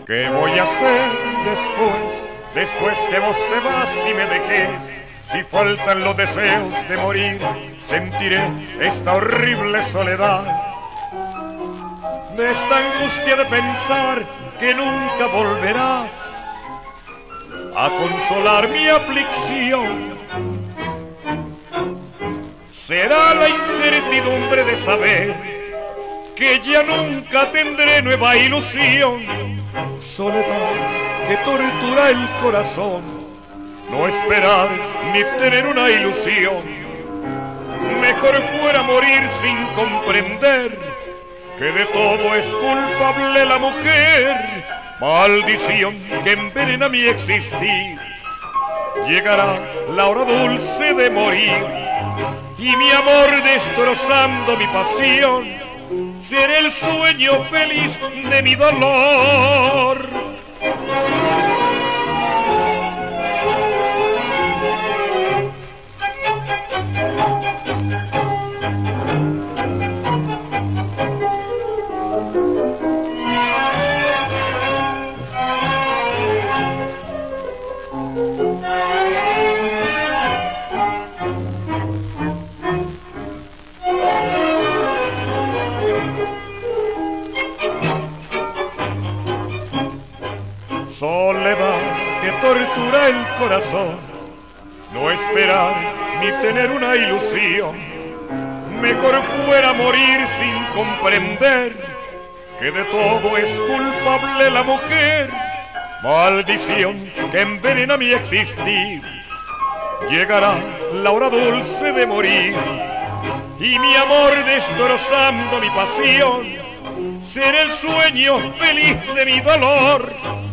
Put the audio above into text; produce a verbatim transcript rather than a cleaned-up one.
¿Qué voy a hacer después, después que vos te vas y me dejes? Si faltan los deseos de morir, sentiré esta horrible soledad, de esta angustia de pensar que nunca volverás a consolar mi aflicción. Será la incertidumbre de saber que ya nunca tendré nueva ilusión. Soledad que tortura el corazón, no esperar ni tener una ilusión. Mejor fuera morir sin comprender que de todo es culpable la mujer. Maldición que envenena mi existir. Llegará la hora dulce de morir y mi amor destrozando mi pasión. Seré el sueño feliz de mi dolor. Soledad que tortura el corazón, no esperar ni tener una ilusión. Mejor fuera morir sin comprender que de todo es culpable la mujer. Maldición que envenena mi existir. Llegará la hora dulce de morir y mi amor destrozando mi pasión. Seré el sueño feliz de mi dolor.